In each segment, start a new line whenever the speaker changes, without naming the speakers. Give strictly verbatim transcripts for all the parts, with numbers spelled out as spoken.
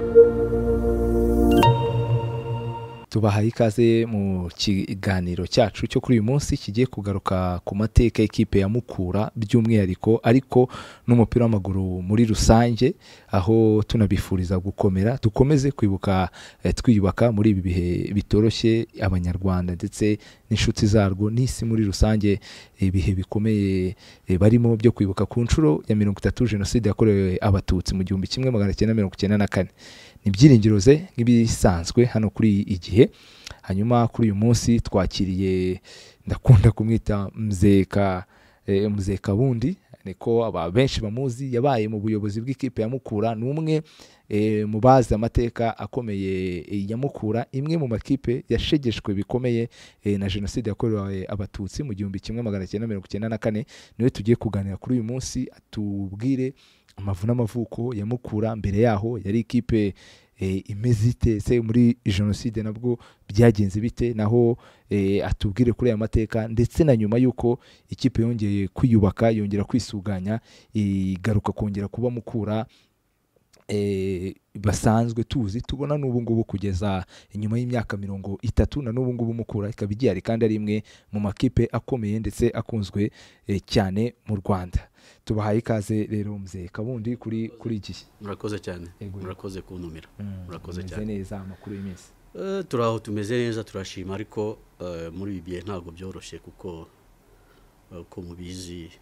tubahaye ikaze mu kiganiro cyacu cyo kuri uyu munsi kigiye kugaruka ku mateka y'ikipe ya Mukura by'umwihariko ariko n'umupira w'amaguru muri rusange, aho tunabifuriza gukomera dukomeze kwibuka eh, twiyubaka muri ibi bihe bitoroshye abanyarwanda ndetse n'inshuti zarwo n'isi muri rusange, ibihe bikomeye eh, barimo byo kwibuka ku nshuro ya mirongo itatu jenoside yakorewe abatutsi mu gihumbi kimwe magana cyenda mirongo icyenda na kane. Ni byiringiro ze nk'ibisanzwe hano kuri igihe. Hanyuma kuri uyu munsi twakiriye ndakunda kumwita mzeka eh, mzeka bundi niko aba benshi bamuzi, yabaye mu buyobozi bw'ikipe ya Mukura, numwe e, mu bazi amateka akomeye e, ya Mukura, imwe mu makipe yashegeshwe bikomeye e, na jenoside yakorewe abatutsi mu gihumbi kimwe magana cyenda mirongo icyenda na kane. Niwe tugiye kuganira kuri uyu munsi atubwire amavu n'amavuko ya Mukura. Mbere yaho yari ikipe e, imeze ite, se muri jenoside nabwo byagenze bite, naho e, atubwire kuri aya mateka, ndetse na nyuma yuko ikipe yongeye kwiyubaka yongera kwisuganya igaruka kongera kuba Mukura e, basanzwe tuzi tubona n'ubu ngubu kugeza inyuma y'imyaka mirongo itatu na n'ubu ngubu Mukura ikaba igihari kandi ari imwe mu makipe akomeye ndetse akunzwe e, cyane mu Rwanda. Tubahaye ikaze rero mzee Kabundi kuri kuri iki.
Murakoze cyane, murakoze kuntumira. Murakoze cyane.
Meze neza amakuru y'iminsi.
Eh turaho tumeze neza turashima, ariko uh, muri ibi bihe ntabwo byoroshye kuko uh, ko mubizi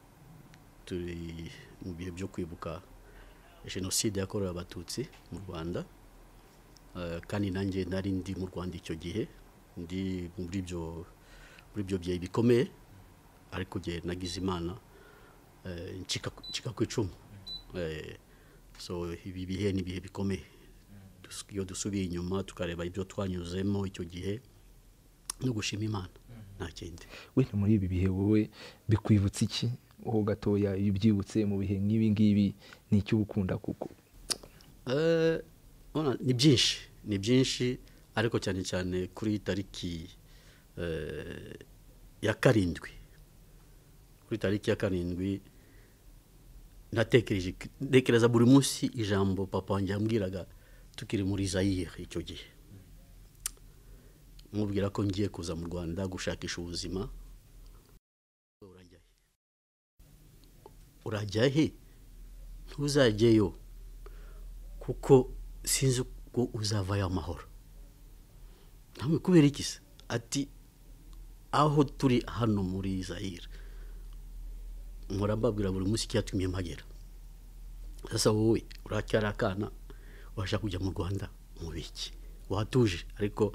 turi mu bihe byo kwibuka jenoside yakorewe abatutsi mu Rwanda. Uh, kandi nanjye nari ndi mu Rwanda icyo gihe, ndi muri byo muri byo bye bikomeye, ariko je nagize Imana Uh, nchika nchika kwicumu. Uh, so ibi bihe ni bihe bikomeye. Iyo dusubiye inyuma tukareba ibyo twanyuzemo icyo gihe no gushima Imana nta kindi.
We muri ibi bihe wowe bikwibutsa iki ho gatoya ibyibutse mu bihe nk'ibi ngibi ni icyo ukunda kuko?
Eh ona ni byinshi ni byinshi ariko cyane cyane kuri tariki eh ya karindwi kuri tariki ya karindwi natekereje ndekereza buri munsi ijambo papa wanjye yambwiraga tukiri muri Zaire icyo gihe, mubwira ko ngiye kuza mu Rwanda gushakisha ubuzima. Urajyahe urajyahe ntuzajyeyo kuko sinzi ko uzavayo amahoro. Namwe kubera iki se? Ati aho turi hano muri Zaire murambabwira buri munsi cyatumye mpagera. Sasa wowe uracyara akana washaka kujya mu Rwanda mu biki watuje? Ariko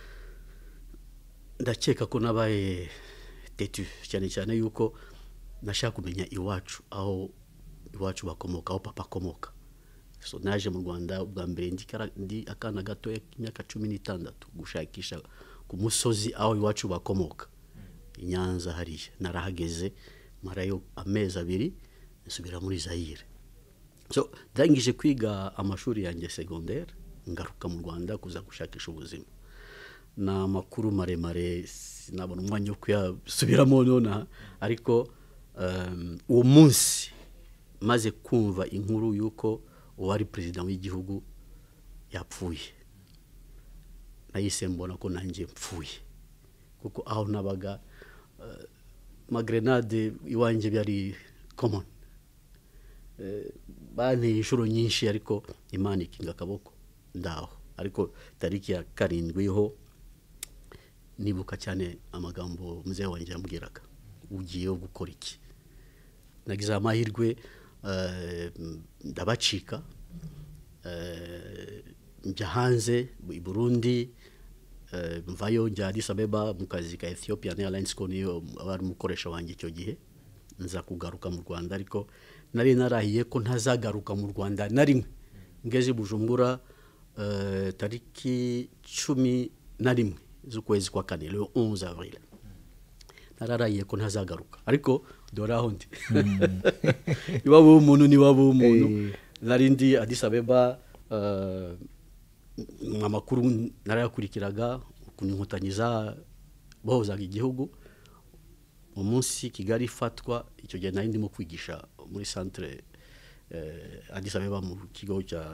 ndakeka ko nabaye tetu cyane cyane yuko nashaka kumenya iwacu, aho iwacu bakomoka, aho papa akomoka. So naje mu Rwanda ubwa mbere ndi akana gato y'imyaka cumi n'itandatu gushakisha ku musozi aho iwacu bakomoka i Nyanza hariya. Narahageze marayo amezi abiri nsubira muri Zaire. So ndangije kwiga amashuri yanjye secondaire ngaruka mu Rwanda kuza gushakisha ubuzima. Na makuru maremare sinabona umwanya wo kuyasubiramo nona, ariko um, uwo munsi maze kumva inkuru yuko uwari president w'igihugu yapfuye, nahise mbona ko nanjye mpfuye, kuko aho nabaga uh, magrenade iwanje byari common. Eh bane inshuro nyinshi, ariko Imana ikinga akaboko ndaho. Ariko tariki ya karindwi ho nibuka cyane amagambo muzee wanjye yambwiraga, ugiye gukora iki? Nagize amahirwe uh, ndabacika uh, njya hanze i Burundi, Uh, mvayo njya Addis Abeba mu kazi ka Ethiopian Airlines ko niyo abari mukoresha wanjye icyo gihe, nza kugaruka mu Rwanda. Ariko nari narahiye ko ntazagaruka mu Rwanda na rimwe. Ngeze Bujumbura uh, tariki cumi na rimwe z'ukwezi kwa kane, le onze avril. Nararahiye ko ntazagaruka, ariko dore aho ndi. Iwabo umuntu ni wabo umuntu. Nari ndi Addis Abeba, uh, amakuru narayakurikiraga ukuntu inkotanyiza bohozaga igihugu. Umunsi Kigali ifatwa, icyo gihe nari ndimo kwigisha muri centre eh, Addis Abeba mu kigo cya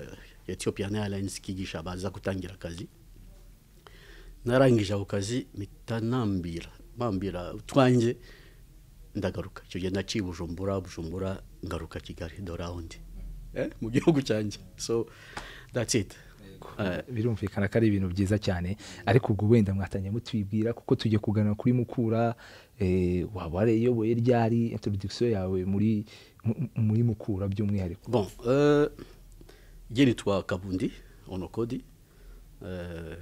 Ethiopian Airlines kigisha baza gutangira akazi narangije ako kazi mitanambira bambira twanjye ndagaruka icyo gihe naciye Bujumbura Bujumbura ngaruka Kigali dorawundi eh mu gihugu cyanjye. So that's it.
Uh, birumvikana ko ari ibintu byiza cyane, ariko ubwo wenda mwatanye mutwibwira kuko tujye kugana kuri Mukura, eh, waba wareyoboye ryari, introduction yawe muri muri Mukura by'umwihariko?
Bon, euh je nitwa Kabundi Onokodi, euh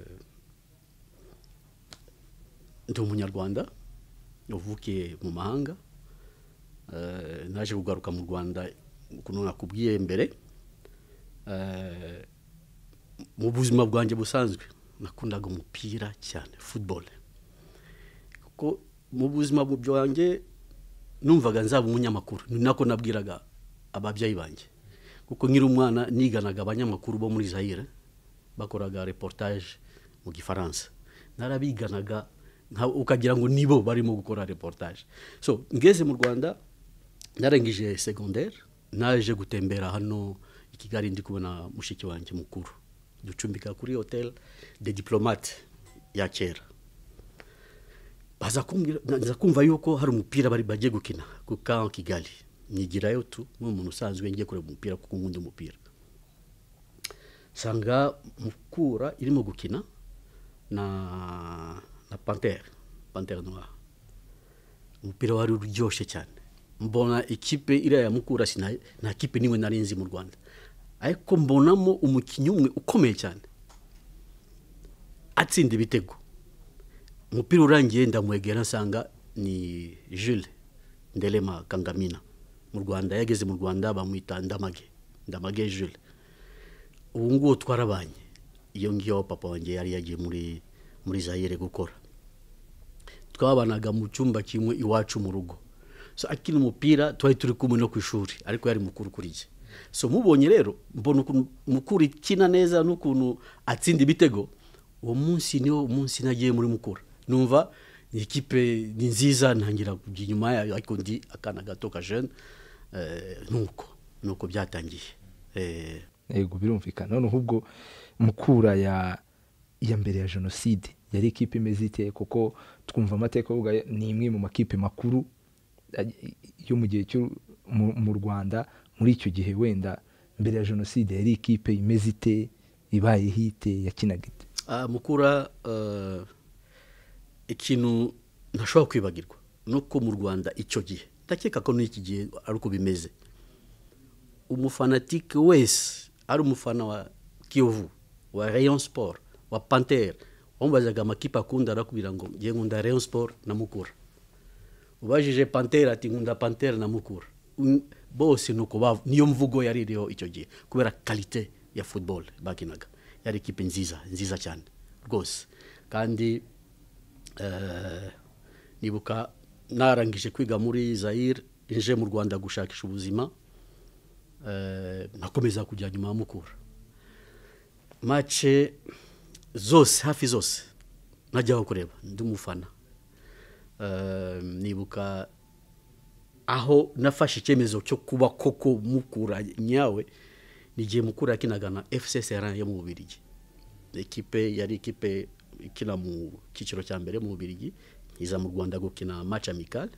ndi umunyarwanda uvukiye mu mahanga, euh naje kugaruka mu Rwanda kuno nakubwiye mbere. euh mu buzima bwanjye busanzwe nakundaga umupira cyane, football, kuko mu buzima bwanjye numvaga nzaba umunyamakuru, nako nabwiraga ababyeyi banjye, kuko nkiri umwana niganaga abanyamakuru bo muri Zaire bakoraga reportage mu Gifaransa, narabiganaga ukagira ngo nibo barimo gukora reportage. So ngeze mu Rwanda narangije secondaire, naje gutembera hano i Kigali ndi kubona mushiki wanjye mukuru, ducumbika kuri hotel de diplomate ya kera. Baza kumbwira nza kumva yuko hari umupira bari bagiye gukina ku Camp Kigali, nigirayo tu nk'umuntu usanzwe ngiye kureba umupira kuko nkunda umupira. Sanga Mukura irimo gukina na na Panthère, Panthère Noire. Umupira wari uryoshye cyane, mbona ikipe iriya ya Mukura sina na kipe niwe narinzi mu Rwanda, ariko mbonamo umukinnyi umwe ukomeye cyane atsinda ibitego. Umupira urangiye ndamwegera nsanga ni Jules Ndelema Kangamina, mu Rwanda yageze mu Rwanda bamwita Ndamage, Ndamage Jules. Ubu ngubu twarabanye, iyo ngiyo papa wanjye yari yagiye muri muri Zaire gukora, twabanaga mu cyumba kimwe iwacu mu rugo. So akina umupira twari turi kumwe no ku ishuri, ariko yari mukuru kuri je. So mubonye rero mbona ukuntu Mukura ikina neza n'ukuntu atsinda ibitego, uwo munsi niwo umunsi nagiye muri Mukura numva ni ikipe ni nziza, ntangira kujya inyuma yayo, ariko ndi akana gato ka jeune, eh nuko nuko byatangiye. Eh
yego birumvikana. None ubwo Mukura ya ya mbere ya jenoside yari ikipe imeze ite? Kuko twumva amateka uvuga ni imwe mu makipe makuru yo mu gihe cyo mu Rwanda muri icyo gihe. Wenda mbere ya jenoside yari ikipe imeze ite, ibaye hite, yakinaga ite?
Ah, Mukura uh, ikintu ntashobora kwibagirwa nuko mu Rwanda icyo gihe, ndakeka ko n'iki gihe ari uko bimeze, umufanatike wese ari umufana wa Kiyovu, wa Rayon Sport, wa Panthère, wambazaga amakipe akunda arakubira ngo ngiye nkunda Rayon Sport na Mukura. Ubajije Panthère ati nkunda Panthère na Mukura. Bose nuko bavu niyo mvugo yari iriho icyo gihe, kubera qualité ya football bakinaga. Yari ikipe nziza nziza cyane rwose. Kandi uh, nibuka narangije kwiga muri Zaire, nje mu Rwanda gushakisha ubuzima, uh, nakomeza kujya nyuma Mukura. Match zose hafi zose najyaho kureba, ndi umufana. Uh, nibuka aho nafashe icyemezo cyo kuba koko Mukura nyawe, nigiye Mukura yakinaga na F C Serein yo mu Bubiligi. Ekipe yari ekipe ikina mu kiciro cya mbere mu Bubiligi, iza mu Rwanda gukina match amical.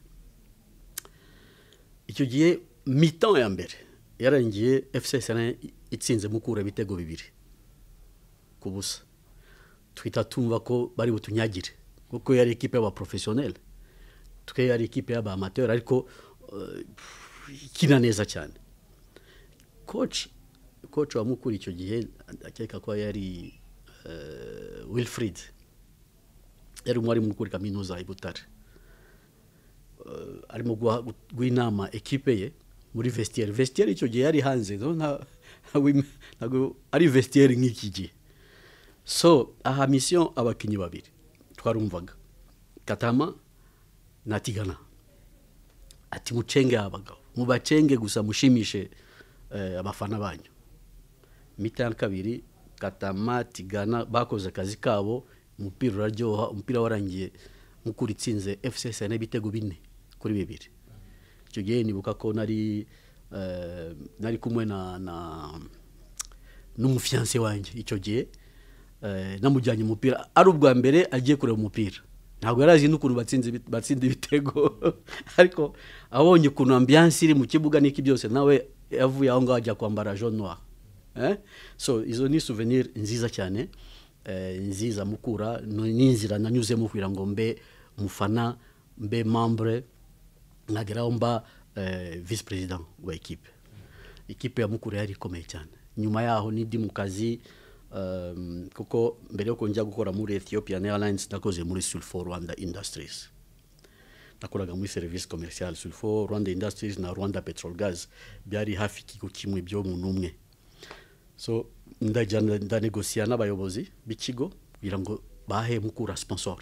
Icyo gihe mi-temps ya mbere yarangiye F C Serein itsinze Mukura bitego bibiri kubusa. Twita tumva ko bari butunyagire kuko yari ekipe y'aba professionnel, twe yari ekipe y'aba amateur, ariko uh, ikina neza cyane. Coach coach wa Mukura icyo gihe akeka ko yari uh, Wilfried, yari umwari Mukura kaminuza i Butare. Uh, arimo guinama ekipe ye muri vestiaire. Vestiaire icyo gihe yari hanze, nta ntago ari vestiaire nk'iki gihe. So aha mission abakinyi babiri twarumvaga, Katama na Tigana, ati mucenge abagabo, mubacenge gusa mushimishe eh, abafana banyu. Mita kabiri Katama Tigana bakoze akazi kabo, umupira uraryoha, umupira warangiye Mukura itsinze F C Serein bitego bine kuri bibiri. Icyo gihe nibuka ko nari uh, nari kumwe na na n'umufiance wanjye icyo gihe eh, namujyanye umupira ari ubwa mbere agiye kureba umupira ntabwo yarazi n'ukuntu batsinze batsinze ibitego ariko abonye ukuntu ambiance iri mu kibuga n'iki byose nawe yavuye aho ngaho ajya kwambara jaune noir eh? So izo ni souvenir nziza cyane eh, nziza Mukura n'inzira nanyuzemo kugira ngo mbe umufana mbe membre nageraho mba eh, vice president wa equipe equipe ya Mukura yari ikomeye cyane nyuma yaho nidi mu kazi um, kuko mbere yo konjya gukora muri Ethiopian Airlines nakoze muri Sulfo Rwanda Industries nakoraga muri service commercial Sulfo Rwanda Industries na Rwanda Petrol Gas byari hafi kiko kimwe byo mu numwe so ndajana ndanegosia n'abayobozi b'ikigo kugira ngo bahe Mukura sponsor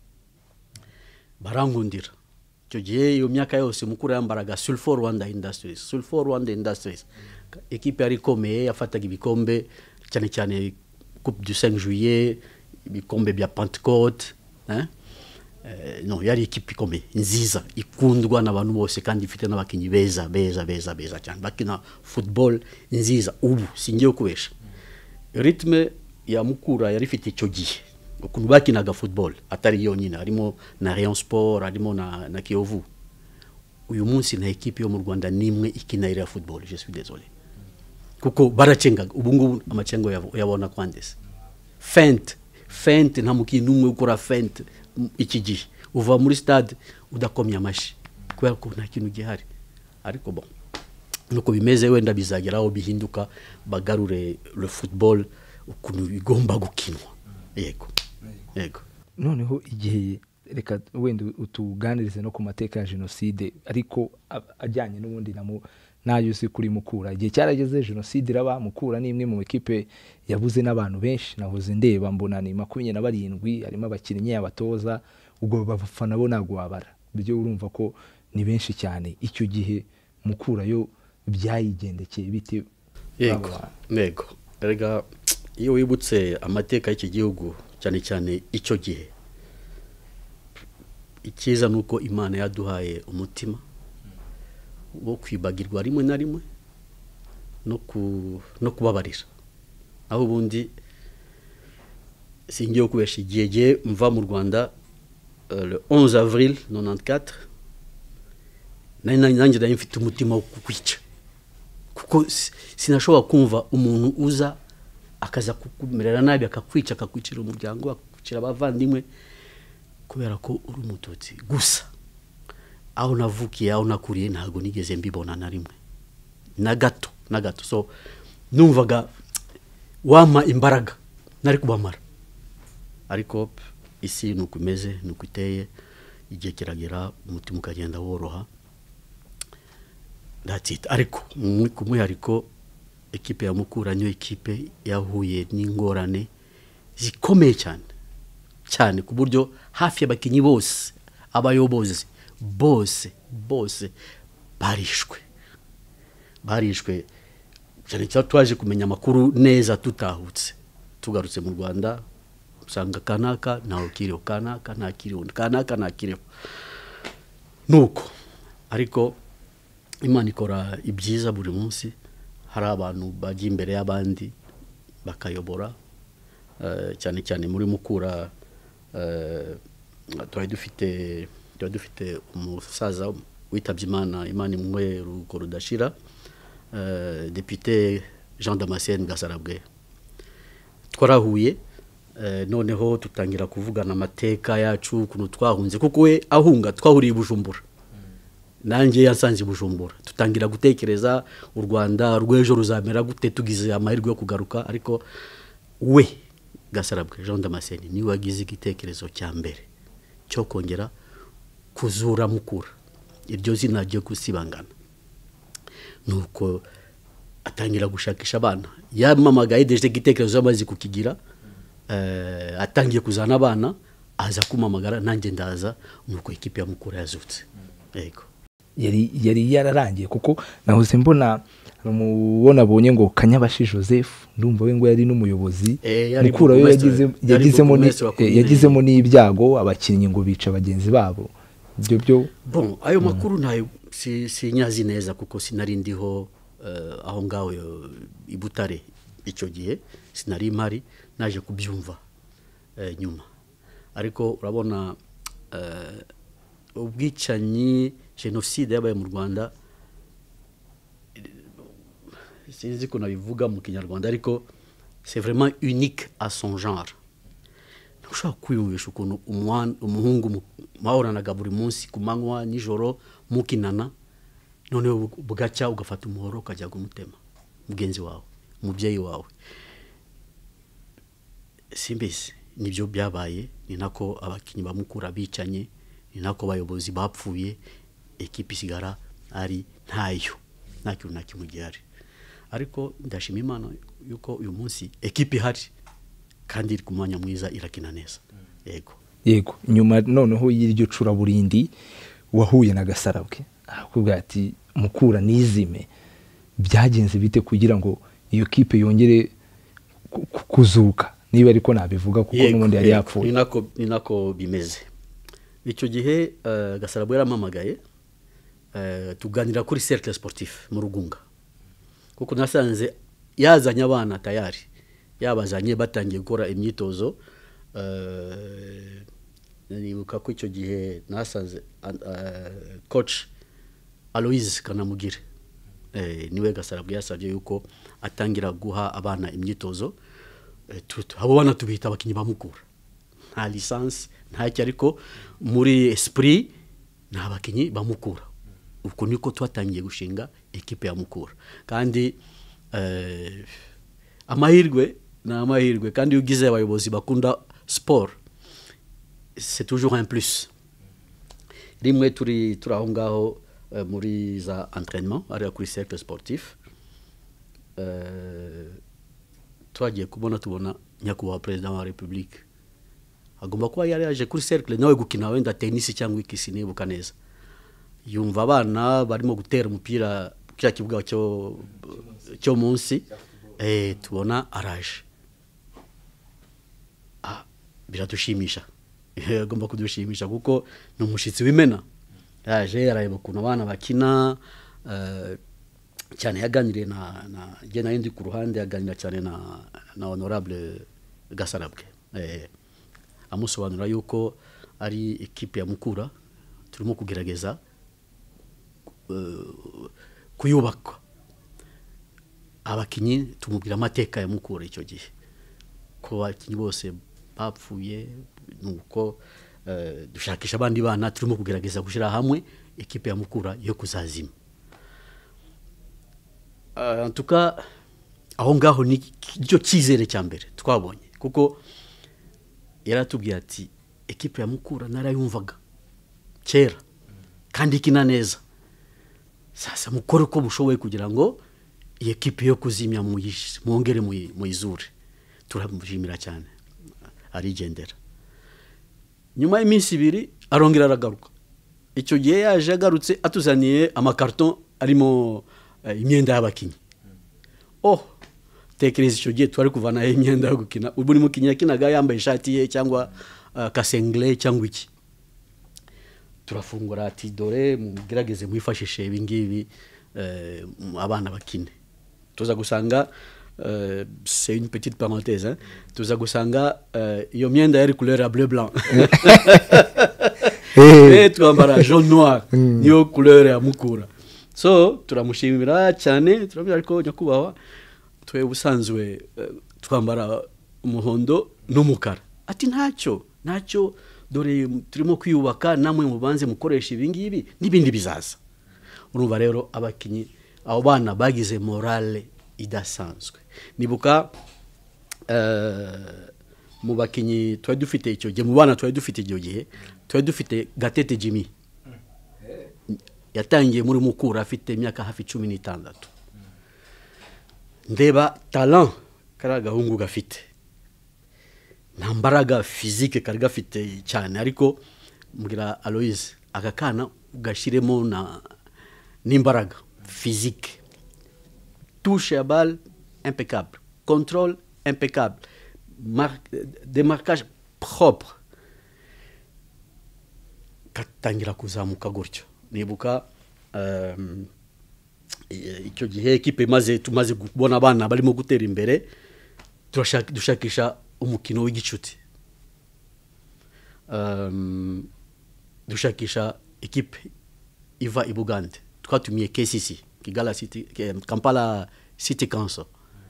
barangundira icyo gihe iyo myaka yose Mukura yambaraga Sulfo Rwanda Industries Sulfo Rwanda Industries equipe yari ikomeye yafataga ibikombe cyane cyane Coupe du cinq juillet ibikombe bya Pentecôte hein eh, no yari equipe ikomeye nziza ikundwa n'abantu bose kandi ifite n'abakinyi beza beza beza beza cyane bakina football nziza ubu singiye kubesha rythme ya Mukura yari ifite icyo gihe ukuntu bakinaga football atari yonyine harimo na Rayon Sport harimo na na Kiyovu uyu munsi na equipe yo mu Rwanda nimwe ikina ira football je suis désolé kuko baracengaga ubu ngubu amacengo yabona kwandese feint feint nta mukintu umwe ukora feint iki gihe uva muri stade udakomya amashi kubera ko nta kintu gihari ariko bon nuko bimeze wenda bizageraho bihinduka bagarure le football ukuntu bigomba gukinwa yego yego
noneho igihe reka wenda utuganirize no ku mateka ya jenoside ariko ajyanye n'ubundi namo nayo uzi kuri Mukura igihe cyarageze jenoside iraba Mukura ni imwe mu equipe yabuze n'abantu benshi nahoze ndeba mbona ni makumyabiri na barindwi harimo abakinnyi abatoza ubwo bafana bo nagwo wabara byo urumva ko ni benshi cyane icyo gihe Mukura yo byayigendekeye bite
yego nego erega iyo wibutse amateka y'iki gihugu cyane cyane icyo gihe ikiza nuko Imana yaduhaye umutima wo kwibagirwa rimwe na rimwe no ku no kubabarira aho bundi singiye kubesha igihe mva mu Rwanda uh, le onze avril quatre-vingt-quatorze nani nanjye ndari mfite umutima wo kukwica kuko sinashobora kumva umuntu uza akaza kukumerera nabi akakwica akakwicira umuryango akakwicira abavandimwe kubera ko uri umututsi gusa aho navukiye aho nakuriye ntago nigeze mbibona na rimwe na gato na gato so numvaga wama imbaraga nari kubamara ariko isi nukumeze nukuteye igihe kiragera umutima ukagenda woroha that's it ariko kumwe ariko equipe ya Mukura niyo equipe yahuye n'ingorane zikomeye cyane cyane ku buryo hafi y'abakinyi bose abayobozi bose bose barishwe barishwe cyane cyane twaje kumenya makuru neza tutahutse tugarutse mu Rwanda usanga kanaka naho kiriho kanaka nta kiriho kanaka nta kiriho nuko ariko Imana ikora ibyiza buri munsi hari abantu bagiye imbere y'abandi bakayobora uh, cyane cyane muri Mukura uh, twari dufite twari dufite umusaza witabye Imana Imana imwe ruko rudashira uh, député Jean Damascene Gasarabwe twarahuye uh, noneho tutangira kuvugana amateka yacu kuno twahunze kuko we ahunga twahuriye Bujumbura nanjye yasanze Bujumbura tutangira gutekereza u Rwanda rwejo ruzamera gute tugize amahirwe yo kugaruka ariko we Gasarabwe Jean Damascene ni wagize igitekerezo cya mbere cyo kongera kuzura Mukura iryo zina ryo kusibangana nuko atangira gushakisha abana yamamagaye deje igitekerezo amazi kukigira eh atangiye kuzana abana aza kumamagara nanjye ndaza nuko equipe ya Mukura yazutse yego
yari yari yararangiye kuko nahoze mbona mubona bonye ngo Kanyabashi Joseph ndumva we ngo yari n'umuyobozi
e,
Mukura yo yagize yagizemo yagizemo n'ibyago abakinnyi ngo bica bagenzi babo byo byo
bon ayo makuru nayo si si nyazi neza kuko sinari ndiho uh, aho ngaho ibutare icyo gihe sinari mpari naje kubyumva eh, nyuma ariko urabona eh, ubwicanyi genocide yabaye mu Rwanda sinzi ko nabivuga mu Kinyarwanda ariko c'est vraiment unique à son genre. Ushaka kwiyumvisha ukuntu umuhungu mahoranaga buri munsi ku manywa nijoro mukinana none bugacya ugafata umuhoro ukajya gumutema mugenzi wawe umubyeyi wawe. Simbese nibyo byabaye, ni nako abakinyi bamukura bicanye, ni nako bayobozi bapfuye, ekipi sigara ari ntayo nta kintu na kimwe gihari. Ariko ndashima Imana yuko uyu munsi ekipi hari kandi iri ku mwanya mwiza irakina neza. Yego
yego nyuma noneho y'iryo curaburindi wahuye na Gasarabwe akubwira ati Mukura nizime, byagenze bite kugira ngo iyo kipe yongere kuzuka, niba ariko nabivuga kuko n'ubundi yari yapfuye?
Ni nako ni nako bimeze. Icyo gihe uh, Gasarabwe yaramamagaye uh, tuganira kuri cercle sportif mu Rugunga, kuko nasanze yazanye abana tayari, yabazanye batangiye gukora imyitozo. Uh, nibuka ko icyo gihe nasanze uh, coach Aloise Kanamugire eh, niwe Gasarabwe yasabye yuko atangira guha abana imyitozo. eh, abo bana tubita abakinyi bamukura, nta lisansi nta cyariko muri esprit nta bakinyi bamukura. Uko niko twatangiye gushinga ekipe ya Mukura, kandi eh, amahirwe na amahirwe kandi ugize abayobozi bakunda sport c'est toujours un plus. Rimwe turi turaho ngaho uh, muri za entraînement ari kuri cercle sportif euh twagiye kubona tubona nyakubahwa president wa Republique agomba kuba yari yaje kuri cercle nawe gukina wenda tennis cyangwa ikisi nibuka neza. Yumva abana barimo gutera umupira kya kibuga cyo cyo munsi eh tubona araje. Ah biradushimisha, agomba kudushimisha kuko ni umushitsi w'imena. Yaje arayeba kuno abana bakina uh, cyane yaganiriye na na je na ndi ku ruhande yaganira cyane na na honorable Gasarabwe eh amusobanura yuko ari ekipe ya Mukura turimo kugerageza uh, kuyubaka. Abakinyi tumubwira amateka ya Mukura icyo gihe ko abakinyi bose bapfuye, nuko uh, dushakisha abandi bana turimo kugerageza gushira hamwe ekipe ya Mukura yo kuzazima. Uh, en tout cas aho ngaho ni cyo cyizere cya mbere twabonye, kuko yaratubwiye ati ekipe ya Mukura narayumvaga kera kandi ikina neza, sasa mukore ko bushoboye kugira ngo iyi ekipe yo kuzimya mwongere muyizure. Turamushimira cyane arigendera. Nyuma y'iminsi ibiri arongera aragaruka. Icyo gihe yaje agarutse atuzaniye amakarton arimo uh, imyenda y'abakinyi. Oh tekereza icyo gihe twari kuvana imyenda yo gukina, uburi mukinyi yakinaga yambaye ishati ye cyangwa uh, kasengle cyangwa iki. Turafungura ati dore mugerageze mwifashishe ibingibi uh, abana bakine. Tuza gusanga Uh, c'est une petite parenthèse hein. Tuza gusanga iyo uh, myenda yari couleur ya bleu blanc et twambara jaune noir niyo couleur ya Mukura. So turamushimira cyane, turabira ariko nyakubahwa twe ubusanzwe uh, twambara umuhondo n'umukara. Ati ntacyo ntacyo dore turimo kwiyubaka, namwe mubanze mukoresha ibingibi n'ibindi bizaza. Urumva rero abakinyi abo bana bagize morale idasanzwe. Nibuka uh, mu bakinyi twari dufite icyo gihe, mu bana twari dufite icyo gihe twari dufite Gatete Jimmy yatangiye muri Mukura afite imyaka hafi cumi n'itandatu. Ndeba talent kara gahungu gafite, nta mbaraga physique kari gafite cyane, ariko mugira Aloise akakana ugashiremo na n'imbaraga physique. Touche à balle impeccable, contrôle impeccable, Mar démarquage propre. Katangira kuzamuka gutyo. Nibuka um, icyo gihe ekipe maze tumaze kubona abana barimo gutera imbere turashaka dushakisha umukino w'igicuti um, dushakisha ekipe iva i Bugande twatumiye K C C Kigali City Kampala City Council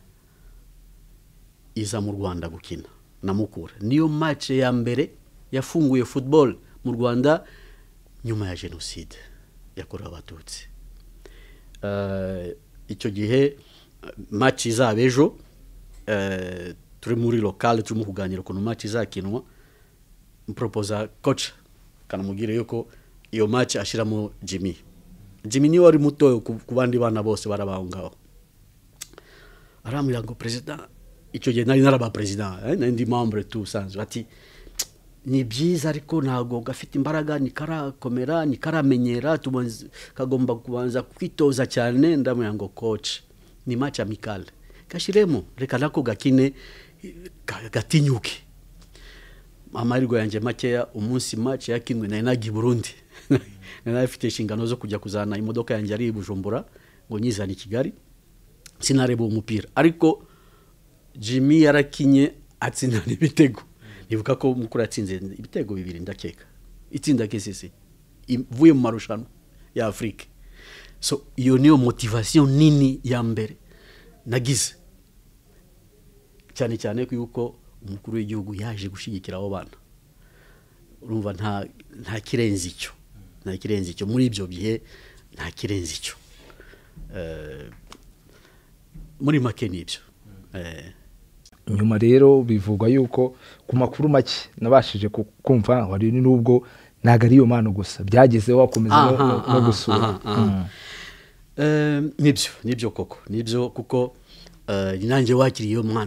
iza mu Rwanda gukina na Mukura niyo match ya mbere yafunguye football mu Rwanda nyuma ya genocide yakorewe abatutsi. Uh, icyo gihe match izabejo uh, turi muri local turi kuganira ko match izakinwa mproposa coach kanamugire yuko iyo match ashiramo Jimmy Jimmy ni wari muto ku bandi bana bose barabahungaho aramira ngo president icyo gihe nari naraba president eh ndi membre tout sans ati ni byiza ariko ntago gafite imbaraga ni karakomera ni karamenyera tubanze kagomba kubanza kwitoza cyane ndamuya ngo coach ni match amical kashiremo reka nako gakine gatinyuke amahirwe yanjye makeya umunsi match yakinwe na Inagi Burundi narafite inshingano zo kujya kuzana imodoka yanjye ari Bujumbura ngo nyizana i Kigali sinareba umupira ariko Jimmy yarakinye atsinda ibitego nivuga ko Mukura atsinze ibitego bibiri ndakeka itsinda K C C ivuye mu marushanwa ya Afrika so iyo niyo motivation nini ya mbere nagize cyane cyane yuko umukuru w'igihugu yaje gushigikira abo bana urumva nta nta kirenze icyo nta kirenze icyo muri ibyo bihe nta kirenze icyo eh muri make nibyo eh
nyuma rero bivugwa yuko ku makuru make nabashije kumva wari nubwo naga ari yo mano gusa byagezeho wakomeza no gusura
eh nibyo nibyo koko nibyo kuko ninanje wakiriye mwana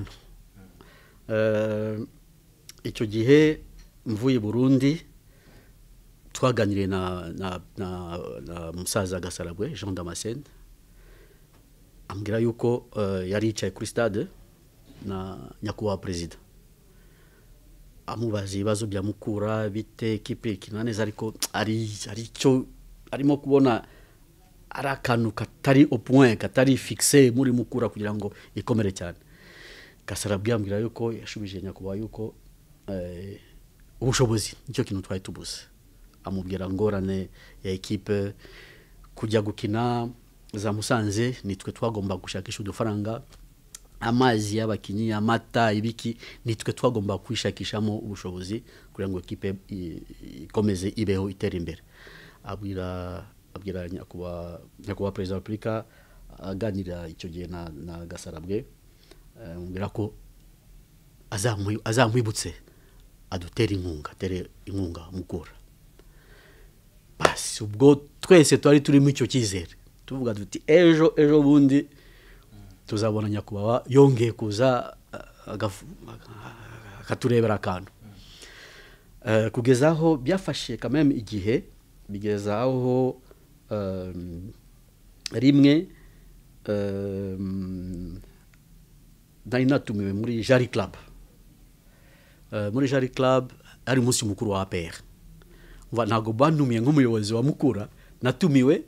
eh icyo gihe mvuye Burundi twaganiriye na na na, na musaza Gasarabwe Jean Damascene ambwira yuko uh, yari yicaye kuri stade na nyakubahwa president amubaza ibibazo bya Mukura bite ekipe kinaneza ariko ari ari cyo arimo kubona ari akantu katari au point katari fixé muri Mukura kugira ngo ikomere cyane. Gasarabwe ambwira yuko yashubije nyakubahwa yuko eh ubushobozi nicyo kintu twari tubuze amubwira ngorane ya ekipe kujya gukina za Musanze nitwe twagomba gushakisha udufaranga amazi y'abakinyi amata ibiki nitwe twagomba kwishakishamo ubushobozi kugira ngo ekipe ikomeze ibeho itera imbere. Abwira abwira nyakuba nyakuba president wa Republika aganira icyo gihe na, na Gasarabwe ambwira ko azamwi azamwibutse adutera inkunga tere inkunga Mukura. Basi ubwo twese twari turi mu icyo kizere tuvuga duti ejo ejo bundi tuzabona nyakubawa yongeye kuza akaturebera akantu uh, kugezaho byafashe quand même igihe bigezaho um, rimwe um, nari natumiwe muri Jari Club uh, muri Jari Club ari umunsi mukuru wa A P R umva ntago bantumiye nk'umuyobozi wa Mukura natumiwe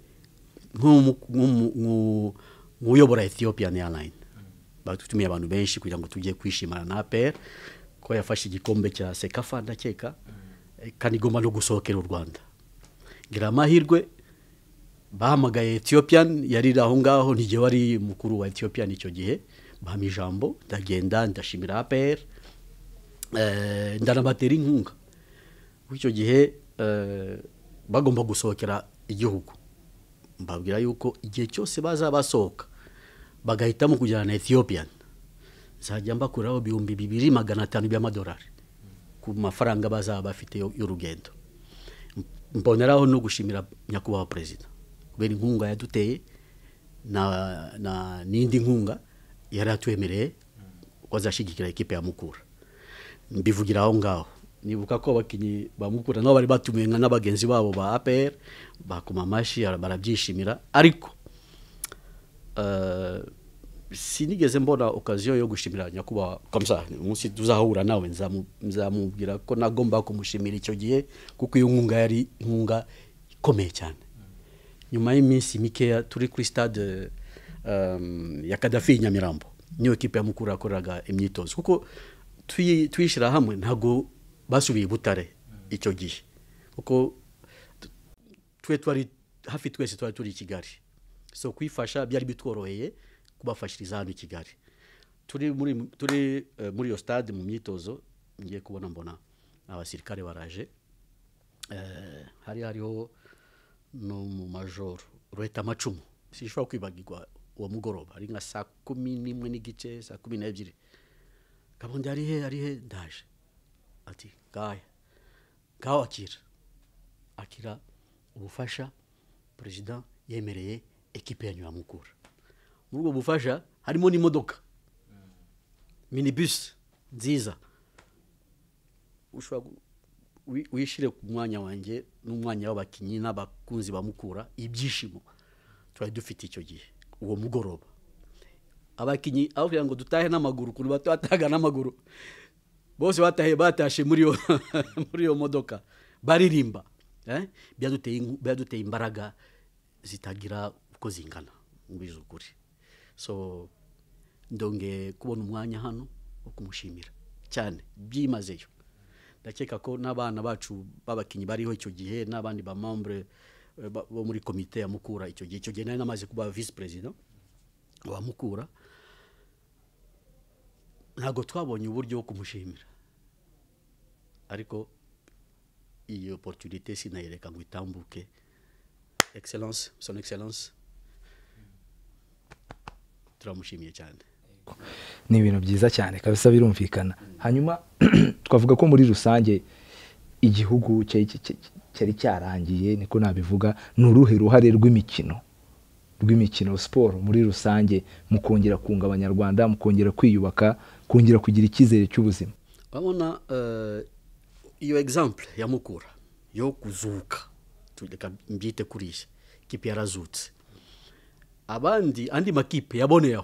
nk'uyobora Ethiopian Airline batutumiye abantu benshi kugira ngo tujye kwishimana na A P R ko yafashe igikombe cya Sekafa ndakeka kandi igomba no gusohokera u Rwanda ngira amahirwe bahamagaye Ethiopian yari aho ngaho ntige wari mukuru wa Ethiopian icyo gihe bampa ijambo ndagenda ndashimira A P R eh ndanabatera inkunga icyo gihe eh bagomba gusohokera igihugu mbabwira yuko igihe cyose baza basohoka bagahitamo kujyana na Ethiopian zajya mbakuraho bihumbi bibiri magana atanu by'amadolari ku mafaranga bazaba bafite y'urugendo. Mboneraho no gushimira nyakubahwa president kubera inkunga yaduteye na na nindi nkunga yari atwemereye kwazashigikira ekipe ya Mukura. Mbivugira aho ngaho nibuka ko abakinyi ba Mukura nabo bari batumiye nka n'abagenzi babo ba A P R bakoma amashi barabyishimira ariko uh, sinigeze mbona occasion yo gushimira nyakuba kamsa umunsi tuzahura nawe nzamubwira ko nagomba kumushimira icyo gihe kuko iyo nkunga yari nkunga ikomeye cyane nyuma y'iminsi mikeya turi kuri stade um, ya Kadafi i Nyamirambo niyo ekipe ya Mukura yakoraga imyitozo kuko tuyishira hamwe ntago basubiye Butare icyo gihe kuko twe twari hafi twese twari turi i Kigali so kwifasha byari bitworoheye kubafashiriza hano i Kigali turi muri turi uh, muri yo stade mu myitozo ngiye kubona mbona abasirikare baraje eh hari hariho no mu major Ruheta Macumu sishobora kwibagirwa uwo mugoroba ari nka saa kumi n'imwe n'igice saa kumi n'ebyiri kabundi ari he ari he ndaje ati gaya gaho akira akira ubufasha president yemereye ekipe yanyu ya Mukura muri ubwo bufasha harimo n'imodoka minibus nziza ushobora wishire ku mwanya wanjye n'umwanya w'abakinyi n'abakunzi bamukura ibyishimo twari dufite icyo gihe uwo mugoroba abakinyi aho ngo dutahe n'amaguru kuri batataga n'amaguru bose batahe batashe muri yo muri yo modoka baririmba eh byaduteye byaduteye imbaraga zitagira uko zingana ngwizukuri so ndonge kubona umwanya hano wo kumushimira cyane byimazeyo ndakeka ko n'abana bacu babakinyi bariho icyo gihe n'abandi ba membre bo muri komite ya Mukura icyo gihe icyo gihe nari namaze kuba vice president wa Mukura ntago twabonye uburyo bwo kumushimira ariko iyi opportunité sinayereka ngo itambuke excellence son excellence turamushimiye cyane
ni ibintu byiza cyane kabisa birumvikana hanyuma twavuga ko muri rusange igihugu cyari cyarangiye niko nabivuga nuruhe ruhare rw'imikino rw'imikino sport muri rusange mu kongera kunga abanyarwanda mu kongera kwiyubaka kongera kugira ikizere cy'ubuzima
babona iyo example ya Mukura yo kuzuka tuleka mbyite kurisha kipe yarazutse abandi andi makipe yaboneyeho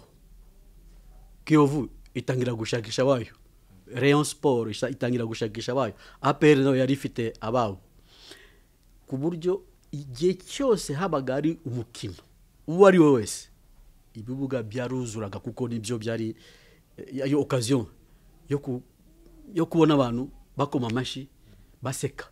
Kiyovu itangira gushakisha bayo Rayon Sport itangira gushakisha bayo A P R no yari ifite ababo ku buryo igihe cyose habaga ari umukino uwo ari wese ibibuga byaruzuraga kuko nibyo byari iyo occasion yo ku yo kubona abantu bakoma amashi baseka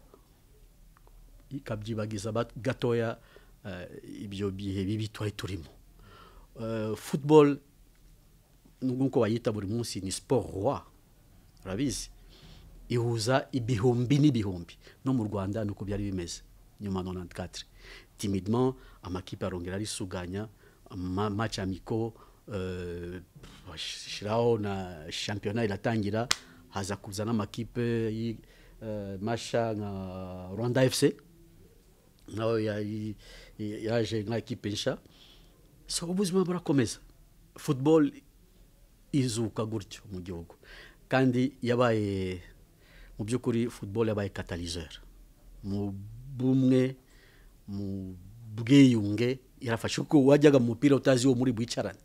ikabyibagiza gatoya uh, ibyo bihe bibi twari turimo uh, football nuko bayita buri munsi ni sport roi urabizi ihuza ibihumbi n'ibihumbi no mu Rwanda nuko byari bimeze nyuma ya quatre timidement amakipe arongera risuganya match amico euh shiraho na championnat iratangira haza kuzana amakipe yi uh, masha nka Rwanda F C naho yaje ya nka ekipe nsha so ubuzima burakomeza football izuka gutyo mu gihugu kandi yabaye mu byukuri football yabaye catalyseur mu bumwe mu bwiyunge yarafashe uko wajyaga mu mupira utazi wo muri bwicarane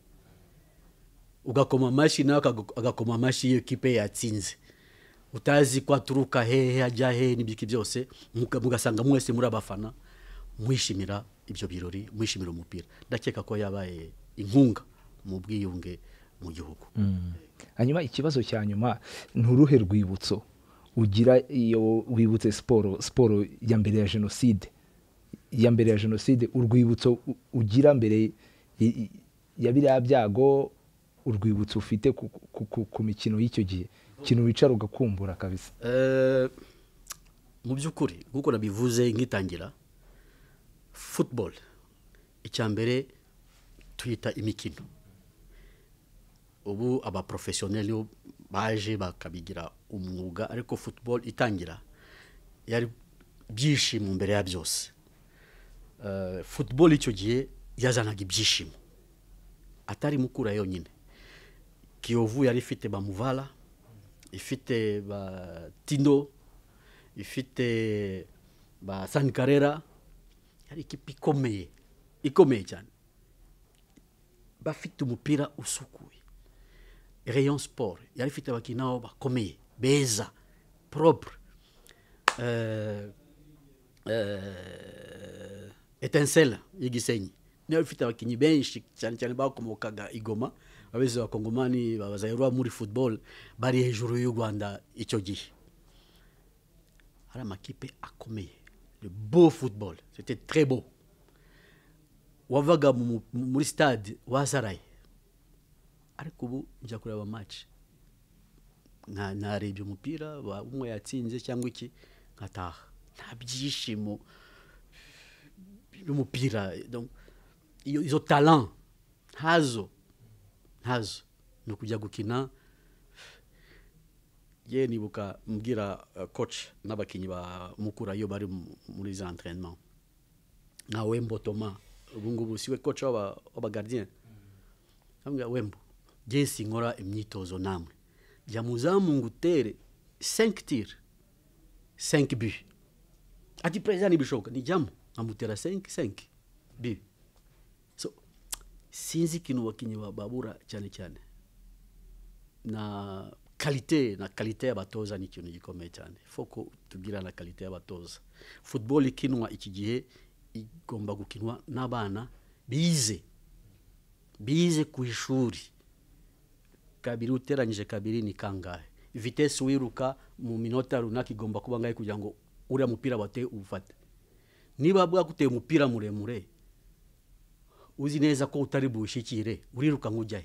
ugakoma amashi nawe agakoma amashi ekipe yatsinze utazi kwa turuka hehe ajya he nibiki byose mugasanga mwese muri abafana mwishimira ibyo birori mwishimira umupira ndakeka ko yabaye inkunga mu bwiyunge mu gihugu
hanyuma ikibazo cya nyuma nturuhe rwibutso ugira iyo wibutse sport sport ya mbere ya genocide ya mbere ya genocide urwibutso ugira mbere ya biriya byago urwibutso ufite ku mikino y'icyo gihe kintu wicara ugakumbura kabisa
eh mu byukuri nkuko nabivuze ngitangira football icyambere tuyita imikino ubu aba professionnel baje bakabigira umwuga ariko football itangira yari byishimo mbere ya byose uh, football icyo gihe yazanaga ibyishimo atari Mukura yonyine Kiyovu yari ifite bamuvala ifite ba Tindo ifite ba Sankarera yari ikipe ikomeye ikomeye cyane bafite umupira usukuye Rayon Sport yari ifite abakinao bakomeye beza propre euh euh Etincelle y'igisenyi niyo ifite abakinnyi benshi cyane cyane bakomokaga igoma abeze bakongomani babazayirwa muri football bari hejuru y'u Rwanda icyo gihe. Hari amakipe akomeye, le beau football, c'était très beau. Wavaga muri stade wasaraye, ariko ubu njya kureba match nka narebye umupira umwe yatsinze cyangwa iki nkataha, nta byishimo y'umupira. Donc izo talent hazo hazo no kujya gukina. Ye nibuka mbwira uh, coach n'abakinyi ba Mukura yo bari muri za entraînement na Wembo Thomas, ubu ngubu siwe coach w'aba w'aba gardien. Ambwira Wembo, je sinkora imyitozo namwe, jya muzamu ngutere cinq tirs cinq buts. Ati president ibishoboka ni jyamu amutera cinq cinq buts. So sinzi kinu wakinyi babura cyane cyane na qualité na qualité y'abatoza ni ikintu gikomeye cyane. Foko tugira na qualité y'abatoza. Football ikinwa iki gihe igomba gukinwa n'abana bize bize ku ishuri. Kabiri uteranyije kabiri ni kangahe, vitesse wiruka mu minota runaka igomba kuba ngahe kugira ngo uriya mupira bate ufate. Niba bwaguteye umupira muremure uzi neza ko utari bushikire uriruka nkujyahe.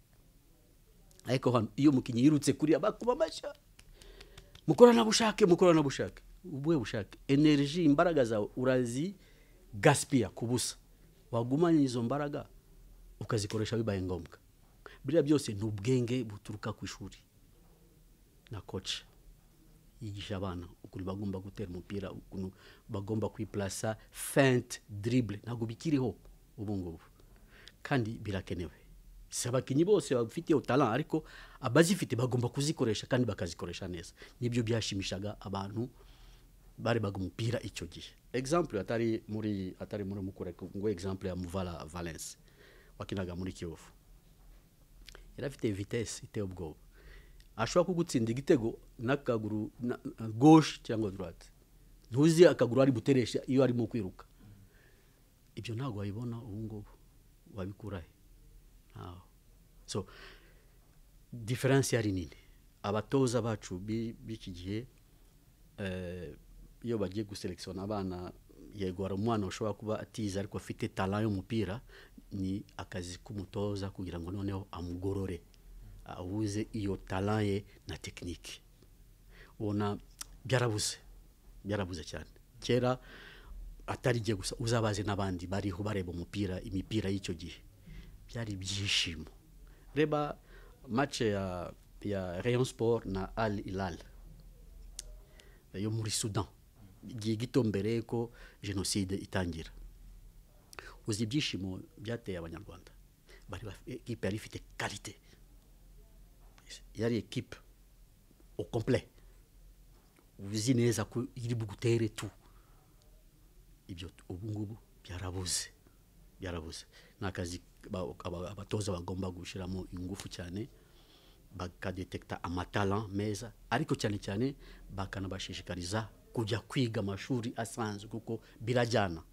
Ariko hano iyo mukinyi yirutse kuri abakuba masha mukora na bushake mukora na bushake ubwe bushake energy imbaraga zawe urazi gaspia kubusa, wagumanya izo mbaraga ukazikoresha bibaye ngombwa. Biriya byose ni ubwenge buturuka ku ishuri na coach yigisha abana ukuntu bagomba gutera umupira, ukuntu bagomba kwiplasa, feinte, dribble, ntago bikiriho ubu ngubu kandi birakenewe. Sabakinyi bose bafite talent ariko abazifite bagomba kuzikoresha kandi bakazikoresha neza. Nibyo byashimishaga abantu bari bagumupira icyo gihe. Example atari muri atari muri Mukura ngo example ya Muvala Valence wakinaga muri Kiyovu. Yari afite vitesse iteye ubwoba, ashobora kugutsinda igitego nakaguru na, gauche cyangwa droite, ntuzi akaguru ari buteresha iyo ari mu kwiruka. Ibyo ntago wabibona ubu ngubu, wabikurahe? Ah. So difference yari nini. Abatoza bacu biki gihe eh iyo bagiye guselektiona abana, yego ari umwana ushobora kuba atiza ariko afite talent y'umupira, ni akazi kumutoza kugira ngo noneho amugorore ahuze iyo talent ye na technique. Ona byarabuze byarabuze cyane. Kera atari giye gusa uzabaze nabandi bariho bareba umupira, imipira y'icyo gihe byari byishimo. Reba match ya ya Rayon Sport na Al Hilal yo muri Sudan giye gito mbere ko genocide itangira. Uzi byishimo byateye abanyarwanda, bari equipe yari ifite qualité, yari equipe au complet, uzi neza ko iri bugutere tu. Ibyo ubu ngubu byarabuze byarabuze. Nakazi abatoza bagomba gushiramo ingufu cyane, bakadetekta amatala meza, ariko cyane cyane bakanabashishikariza kujya kwiga amashuri asanzwe kuko birajyana.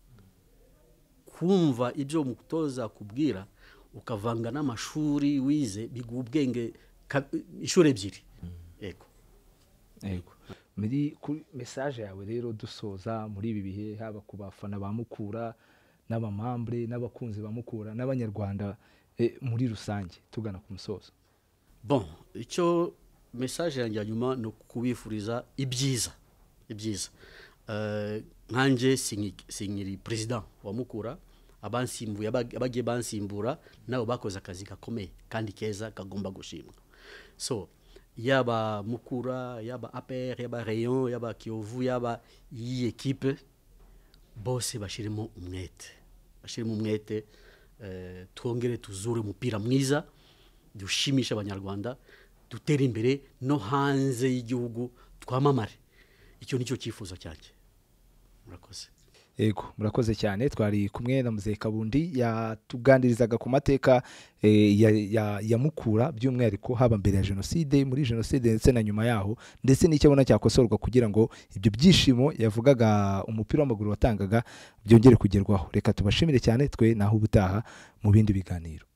Kumva ibyo mutoza kubwira ukavanga n'amashuri wize bigubwenge ishuri ebyiri. Ego
ego muri message yawe rero dusoza muri ibi bihe, haba ku bafana ba Mukura n'abamambre n'abakunzi ba Mukura n'abanyarwanda eh, muri rusange tugana ku musozo.
Bon, icyo message yanjye nyuma no kubifuriza ibyiza ibyiza. Uh, nkanje sinkiri president wa Mukura, abansimbuye abagiye bansimbura nabo bakoze akazi gakomeye kandi keza kagomba gushimwa. So yaba Mukura, yaba A P R, yaba Rayon, yaba Kiyovu, yaba iyi equipe bose bashirimo umwete bashirimo umwete eh, twongere tuzure umupira mwiza, dushimisha abanyarwanda, dutere imbere no hanze y'igihugu twamamare. Icyo nicyo cyifuzo cyanjye. Murakoze.
Ego murakoze cyane twari kumwe na Muzehe Kabundi yatuganirizaga ku mateka eh, ya, ya, ya Mukura by'umwihariko haba mbere ya jenoside muri jenoside ndetse na nyuma yaho ndetse n'icyabona cyakosorwa kugira ngo ibyo byishimo yavugaga umupira w'amaguru watangaga byongere kugerwaho. Reka tubashimire cyane twe naho ubutaha mu bindi biganiro.